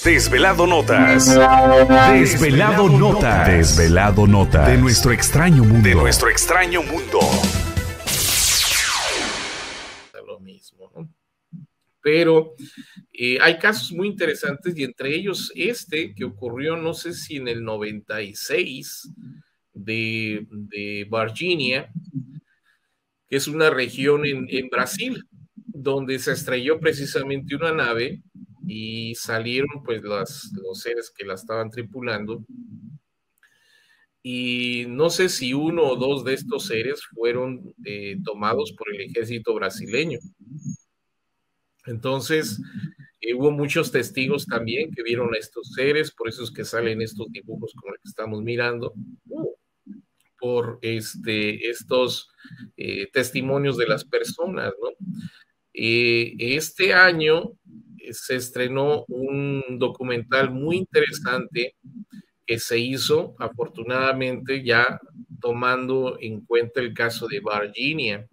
Desvelado Notas. Desvelado Notas. Desvelado Notas. De nuestro extraño mundo. De nuestro extraño mundo. Lo mismo, ¿no? Pero hay casos muy interesantes y entre ellos este que ocurrió, no sé si en el 96 de Varginha, que es una región en Brasil, donde se estrelló precisamente una nave y salieron pues los seres que la estaban tripulando. Y no sé si uno o dos de estos seres fueron tomados por el ejército brasileño. Entonces, hubo muchos testigos también que vieron a estos seres, por eso es que salen estos dibujos como el que estamos mirando, por estos testimonios de las personas, ¿no? Este año se estrenó un documental muy interesante que se hizo, afortunadamente, ya tomando en cuenta el caso de Varginha,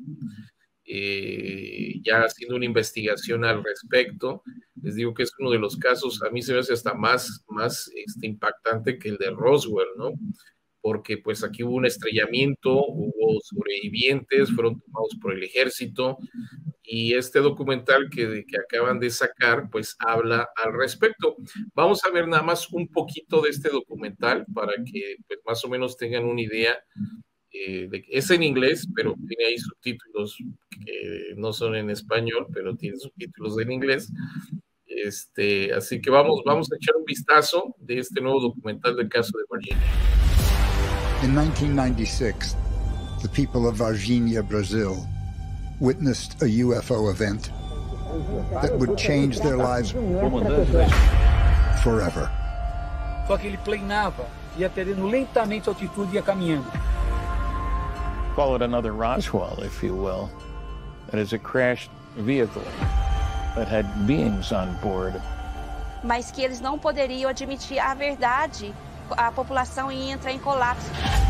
ya haciendo una investigación al respecto. Les digo que es uno de los casos, a mí se me hace hasta más impactante que el de Roswell, ¿no? Porque pues aquí hubo un estrellamiento, hubo sobrevivientes, fueron tomados por el ejército, y este documental que acaban de sacar, pues habla al respecto. Vamos a ver nada más un poquito de este documental para que pues, más o menos tengan una idea. Es en inglés, pero tiene ahí subtítulos que no son en español, pero tiene subtítulos en inglés. Así que vamos a echar un vistazo de este nuevo documental del caso de Varginha. In 1996, the people of Varginha, Brazil, witnessed a UFO event that would change their lives forever. Só que ele planava, ia perdendo lentamente a altitude e ia caminhando. Call it another Roswell, if you will. It is a crashed vehicle that had beings on board. Mas que eles não poderiam admitir a verdade, a população ia entrar em colapso.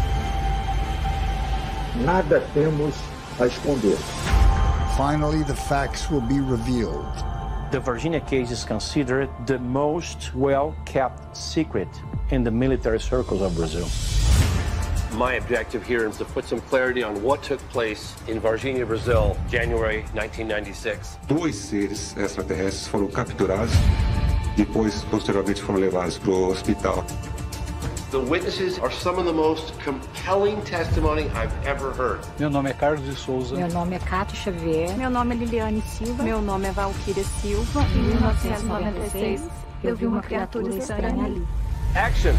Nada temos a esconder. Finally, the facts will be revealed. The Varginha case is considered the most well-kept secret in the military circles of Brazil. My objective here is to put some clarity on what took place in Varginha, Brazil, January 1996. Dois seres extraterrestres foram capturados, depois, posteriormente, foram levados para o hospital. The witnesses are some of the most compelling testimony I've ever heard. Meu nome é Carlos de Souza. Meu nome é Cátia Xavier. Meu nome é Liliane Silva. Meu nome é Valquíria Silva. Em 1996, eu vi uma criatura estranha ali. Action!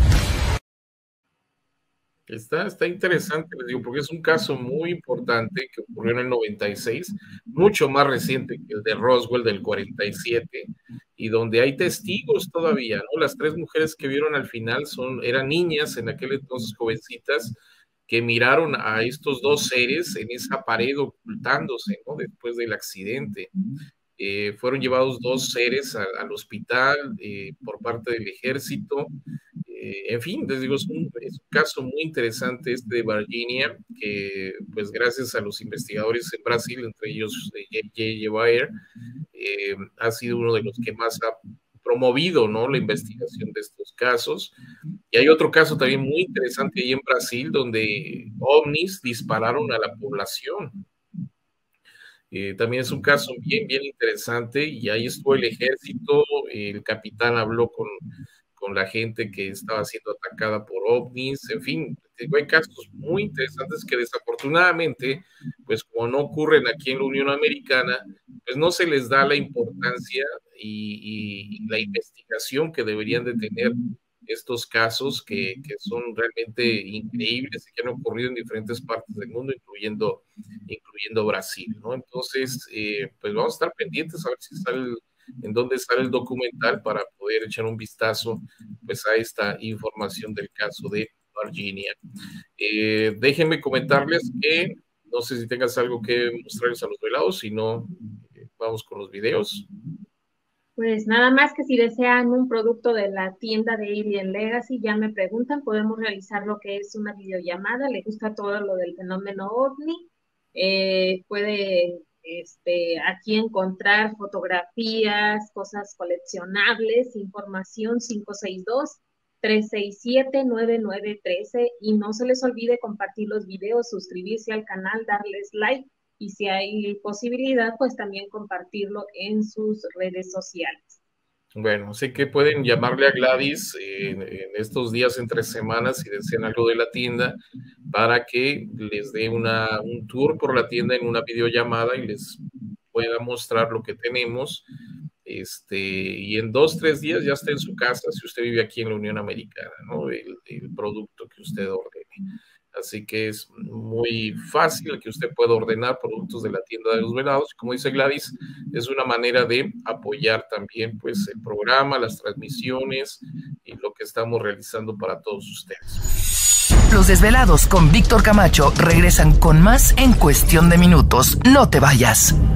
Está interesante, les digo, porque es un caso muy importante que ocurrió en el 96, mucho más reciente que el de Roswell del 47, y donde hay testigos todavía, ¿no? Las tres mujeres que vieron al final eran niñas, en aquel entonces jovencitas, que miraron a estos dos seres en esa pared ocultándose, ¿no? Después del accidente. Fueron llevados dos seres al hospital por parte del ejército. En fin, les digo, es un caso muy interesante este de Varginha, que pues gracias a los investigadores en Brasil, entre ellos J.J. Bayer, ha sido uno de los que más ha promovido, ¿no?, la investigación de estos casos. Y hay otro caso también muy interesante ahí en Brasil, donde ovnis dispararon a la población. También es un caso bien interesante, y ahí estuvo el ejército, el capitán habló con la gente que estaba siendo atacada por ovnis, en fin, hay casos muy interesantes que desafortunadamente, pues como no ocurren aquí en la Unión Americana, pues no se les da la importancia y la investigación que deberían de tener estos casos que son realmente increíbles y que han ocurrido en diferentes partes del mundo, incluyendo Brasil, ¿no? Entonces, pues vamos a estar pendientes a ver si en dónde sale el documental para poder echar un vistazo pues a esta información del caso de Varginha. Déjenme comentarles que no sé si tengas algo que mostrarles a los velados, si no, vamos con los videos. Pues nada más que si desean un producto de la tienda de Alien Legacy, ya me preguntan, podemos realizar lo que es una videollamada, le gusta todo lo del fenómeno OVNI, puede aquí encontrar fotografías, cosas coleccionables, información 562-367-9913 y no se les olvide compartir los videos, suscribirse al canal, darles like y si hay posibilidad, pues también compartirlo en sus redes sociales. Bueno, sé que pueden llamarle a Gladys en estos días entre semanas si desean algo de la tienda para que les dé un tour por la tienda en una videollamada y les pueda mostrar lo que tenemos. Y en 2-3 días ya está en su casa si usted vive aquí en la Unión Americana, ¿no? El producto que usted ordene. Así que es muy fácil que usted pueda ordenar productos de la tienda de los velados. Como dice Gladys, es una manera de apoyar también pues, el programa, las transmisiones y lo que estamos realizando para todos ustedes. Los Desvelados con Víctor Camacho regresan con más en cuestión de minutos. No te vayas.